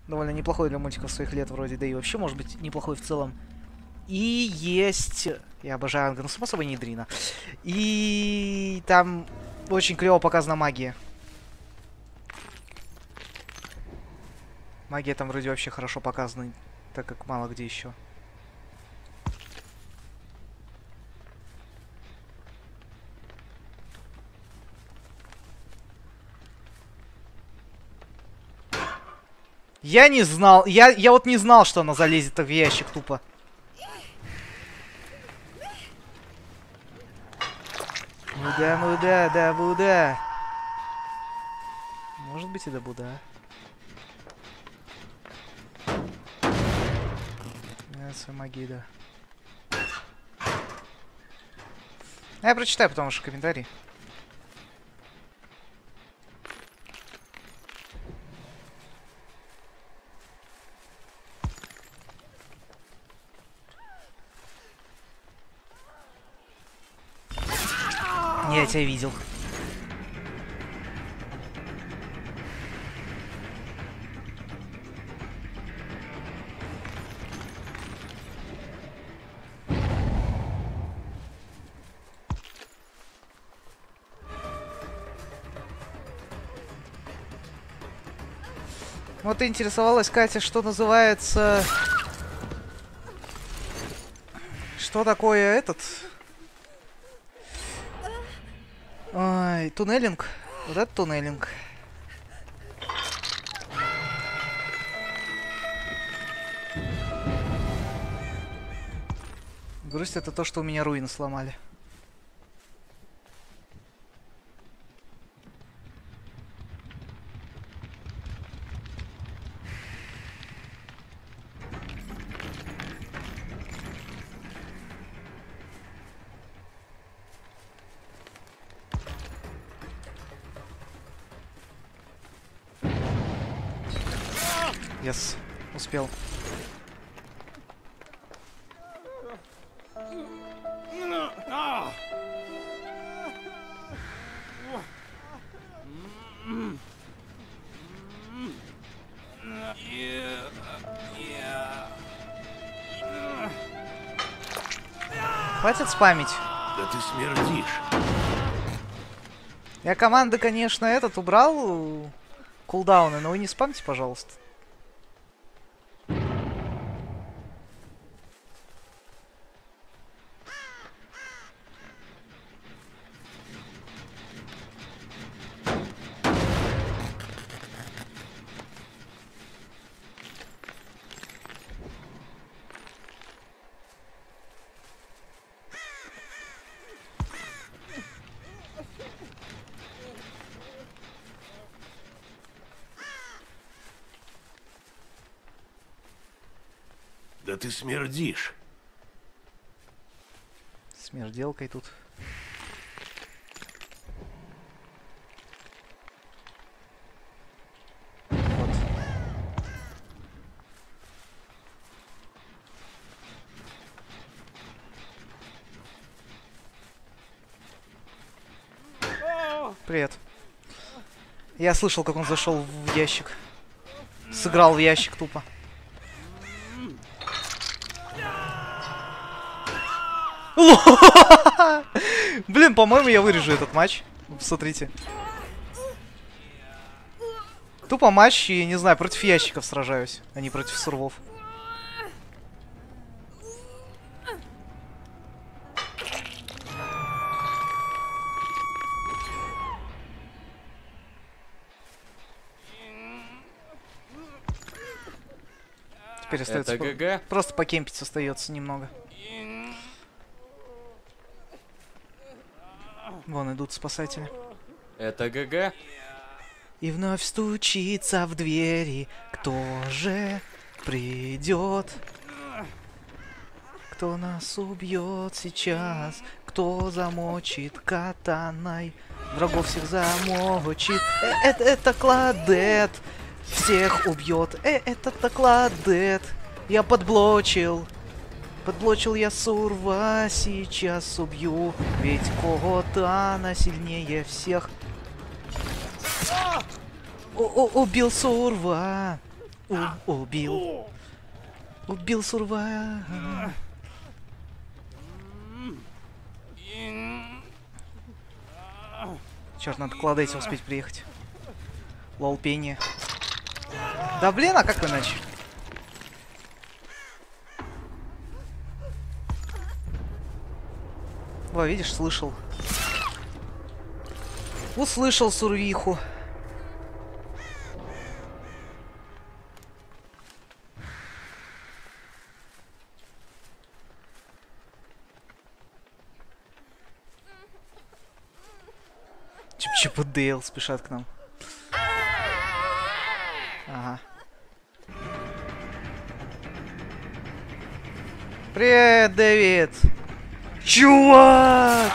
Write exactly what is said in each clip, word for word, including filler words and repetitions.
Довольно неплохой для мультиков своих лет вроде, да и вообще, может быть, неплохой в целом. И есть... Я обожаю Анга, ну, само собой, не Дрина. И там очень клево показана магия. Магия там вроде вообще хорошо показана, так как мало где еще. Я не знал, я, я вот не знал, что она залезет так в ящик тупо. Буда, буда, да, буда. Может быть и да буда. Это магия, да. Я прочитаю потом ваши комментарии. Я тебя видел. Вот интересовалась Катя, что называется... Что такое этот... Ой, туннелинг. Вот это туннелинг. Грусть — это то, что у меня руины сломали. Yes, успел. Хватит спамить. Да ты смердишь. Я команды, конечно, этот убрал кулдауны, но вы не спамьте, пожалуйста. Да ты смердишь. Смерделкой тут. Вот. Привет. Я слышал, как он зашел в ящик. Сыграл в ящик тупо. Блин, по-моему, я вырежу этот матч. Смотрите. Тупо матч, и, не знаю, против ящиков сражаюсь, а не против сурвов. Теперь остается... Это ГГ? Просто покемпить остается немного. Вон идут спасатели. Это ГГ? И вновь стучится в двери. Кто же придет? Кто нас убьет сейчас? Кто замочит катаной? Врагов всех замочит. Э, это, это Кладет. Всех убьет. Э, это Кладет. Я подблочил. Подблочил я Сурва, сейчас убью, ведь Котана сильнее всех. О -о Убил Сурва. У- убил. Убил Сурвая. Черт, надо к Ладете успеть приехать. Лол, пение. Да блин, а как иначе? Во, видишь, слышал. Услышал Сурвиху. Чип-Чип и Дейл спешат к нам. Ага. Привет, Дэвид! Чувак!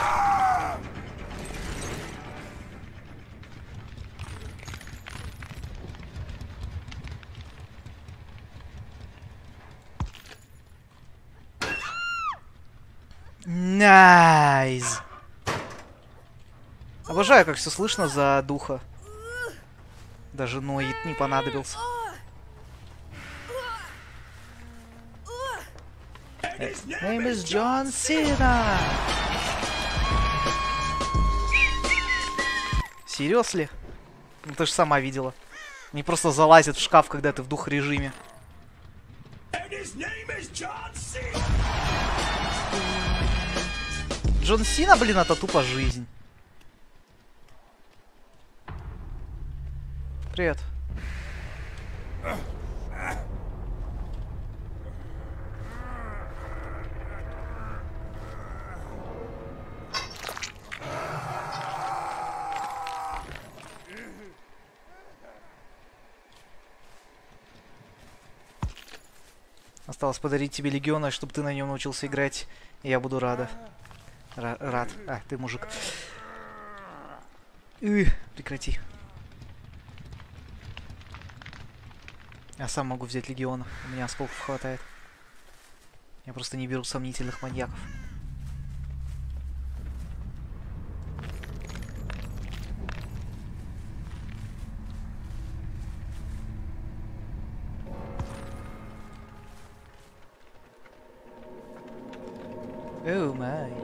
Найс! Обожаю, как все слышно за духа. Даже ноит не понадобился. Name is John Cena. Серьезно? Ну ты же сама видела. Не просто залазит в шкаф, когда ты в дух режиме. Джон Сина, блин, это тупо жизнь. Привет. Осталось подарить тебе легиона, чтобы ты на нем научился играть. И я буду рада. Ра рад. А, ты мужик. Ы, прекрати. Я сам могу взять легиона. У меня осколков хватает. Я просто не беру сомнительных маньяков. Oh my.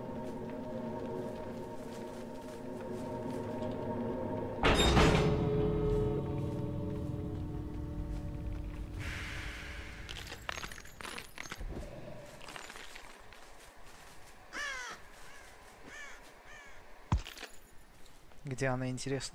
Где она, интересно?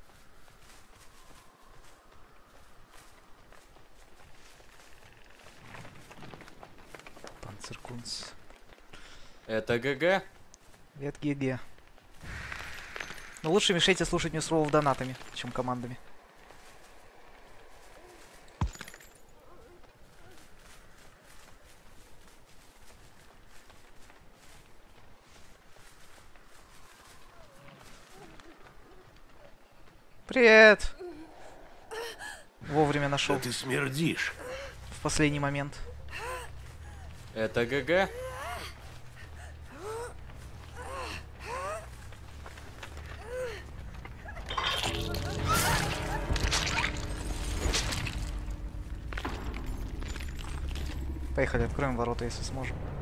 Панцеркунц. Это ГГ? Это ГГ. Но лучше мешайте слушать Ньюсровов донатами, чем командами. Привет! Вовремя нашел. Да ты смердишь. В последний момент. Это ГГ? Поехали, откроем ворота, если сможем.